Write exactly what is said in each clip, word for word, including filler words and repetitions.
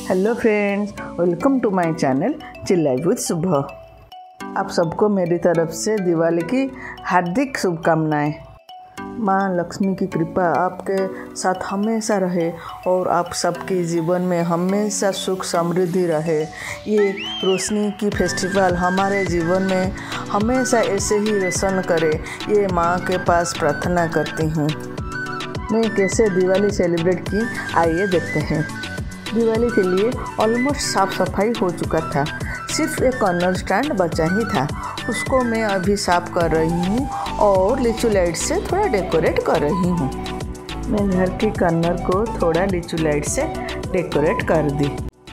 Hello friends, welcome to my channel चिल्लाई with सुबह। आप सबको मेरी तरफ से दिवाली की हार्दिक शुभकामनाएं। माँ लक्ष्मी की कृपा आपके साथ हमेशा रहे और आप सबके जीवन में हमेशा सुख समृद्धि रहे। ये रोशनी की फेस्टिवल हमारे जीवन में हमेशा ऐसे ही रोशन करे, ये माँ के पास प्रार्थना करती हूँ। मैं कैसे दिवाली सेलिब्रेट की, आइए देखते हैं। दिवाली के लिए ऑलमोस्ट साफ़ सफाई हो चुका था, सिर्फ एक कॉर्नर स्टैंड बचा ही था। उसको मैं अभी साफ़ कर रही हूँ और लिचू लाइट से थोड़ा डेकोरेट कर रही हूँ। मैं घर के कॉर्नर को थोड़ा लिचू लाइट से डेकोरेट कर दी।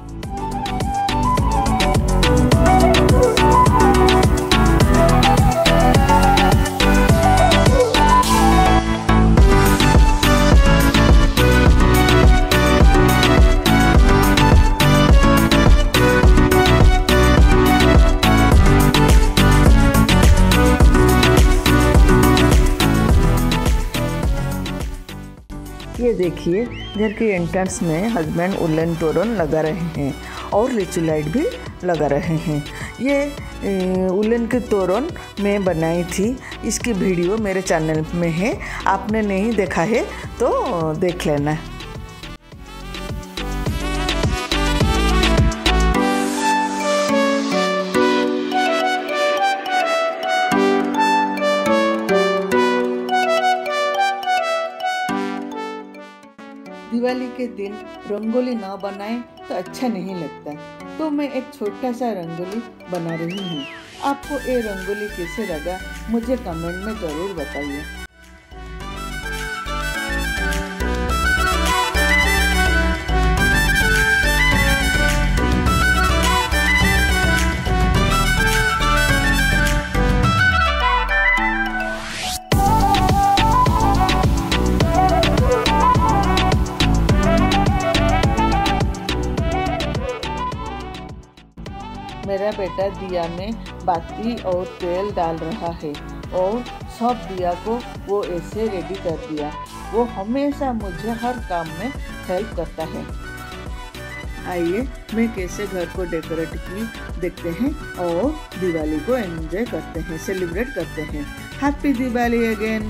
ये देखिए, घर के एंट्रेंस में हस्बैंड उलन तोरण लगा रहे हैं और लिचू लाइट भी लगा रहे हैं। ये उलन के तोरण मैं बनाई थी, इसकी वीडियो मेरे चैनल में है, आपने नहीं देखा है तो देख लेना। दिवाली के दिन रंगोली ना बनाएं तो अच्छा नहीं लगता, तो मैं एक छोटा सा रंगोली बना रही हूँ। आपको ये रंगोली कैसे लगा मुझे कमेंट में ज़रूर बताइए। मेरा बेटा दिया में बाती और तेल डाल रहा है और सब दिया को वो ऐसे रेडी कर दिया। वो हमेशा मुझे हर काम में हेल्प करता है। आइए मैं कैसे घर को डेकोरेट की देखते हैं और दिवाली को एंजॉय करते हैं, सेलिब्रेट करते हैं। Happy Diwali again.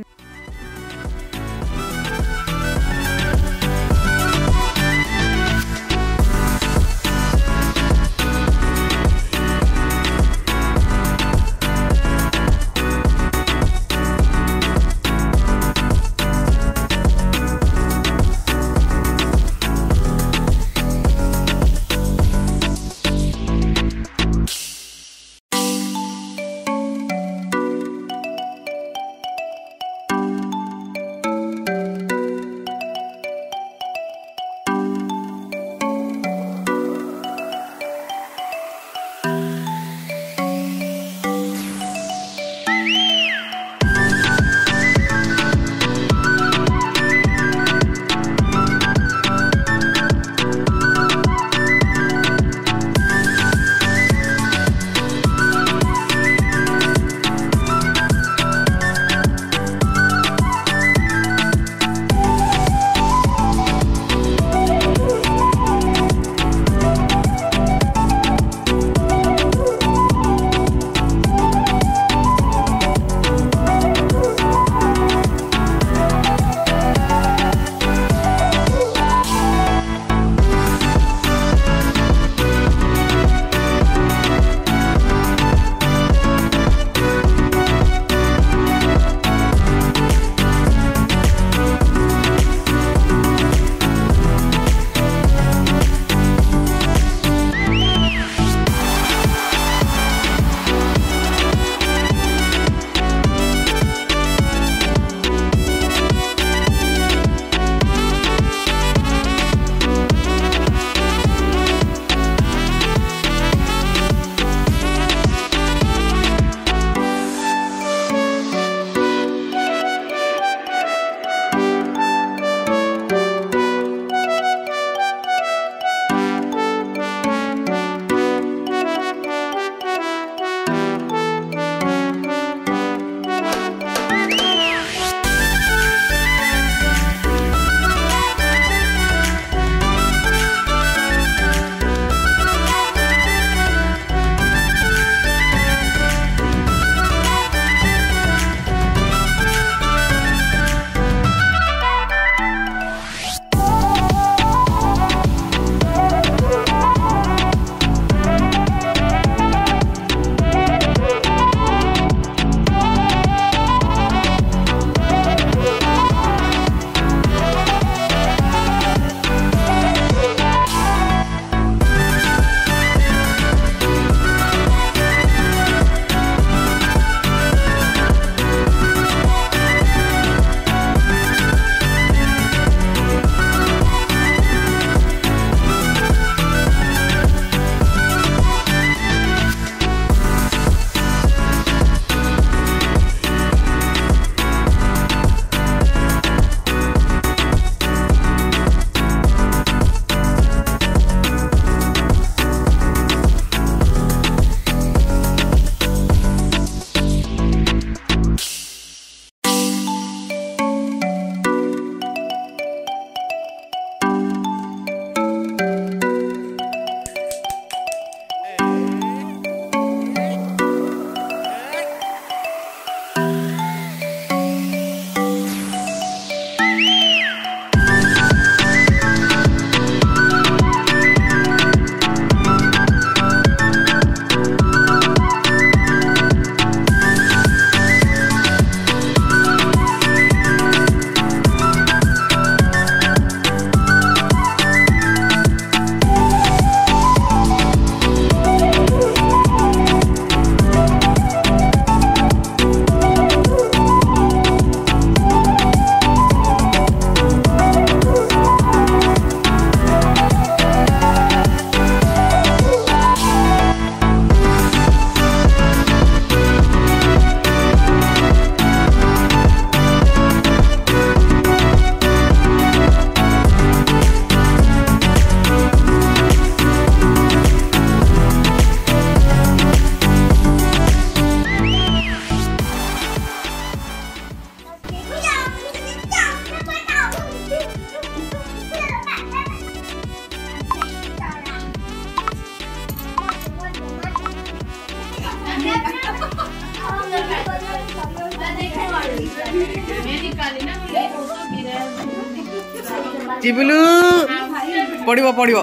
चिबुलू पड़िबो पड़िबो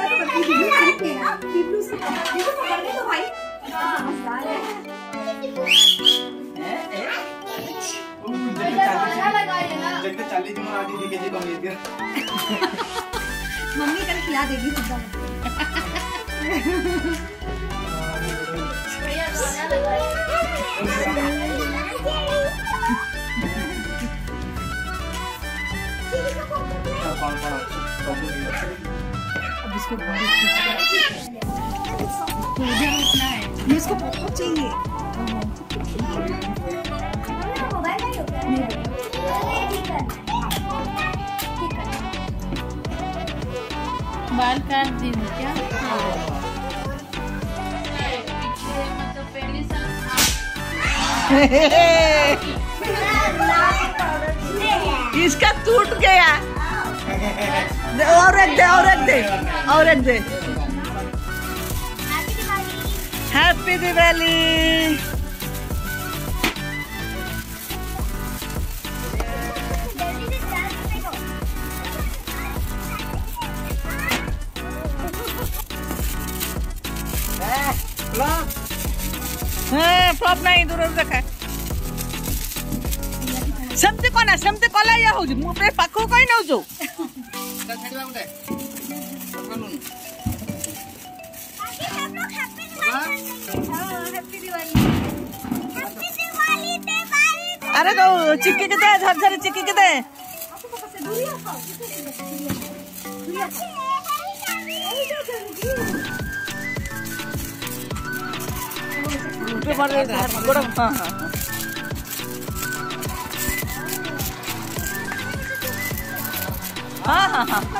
मम्मी कल खिला देगी सीधा। अब इसको इसको बहुत चाहिए। बाल काट दी हूँ क्या? मतलब पहले साल इसका टूट गया। और एक दे और एक दे और एक दे। हैप्पी दिवाली। फ्लॉप नहीं दूर रखा सेमती कना सेमती कला या हो मु पे पाखो कई नौ जो छाड़ीबा गुटे बोलून हैप्पी दिवाली। हैप्पी दिवाली दिवाली। अरे तो चिक्की के दे झर झर चिक्की के दे उठे मार दे गोड़ा। हां हां हाँ हाँ हाँ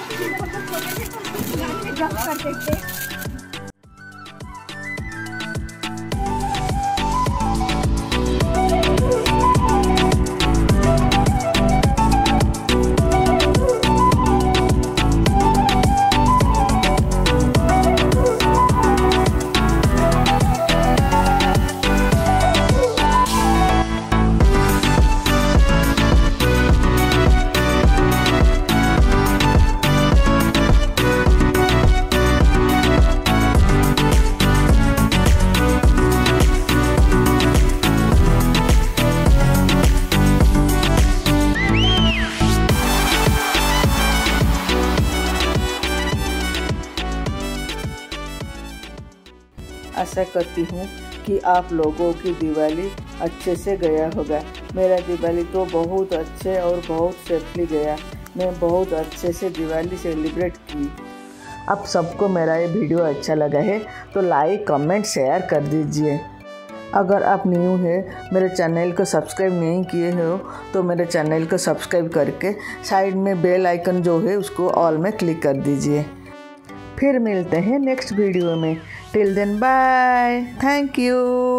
आशा करती हूँ कि आप लोगों की दिवाली अच्छे से गया होगा। मेरा दिवाली तो बहुत अच्छे और बहुत सेफली गया। मैं बहुत अच्छे से दिवाली सेलिब्रेट की। आप सबको मेरा ये वीडियो अच्छा लगा है तो लाइक कमेंट शेयर कर दीजिए। अगर आप न्यू है मेरे चैनल को सब्सक्राइब नहीं किए हो तो मेरे चैनल को सब्सक्राइब करके साइड में बेल आइकन जो है उसको ऑल में क्लिक कर दीजिए। फिर मिलते हैं नेक्स्ट वीडियो में। Till then bye. Thank you.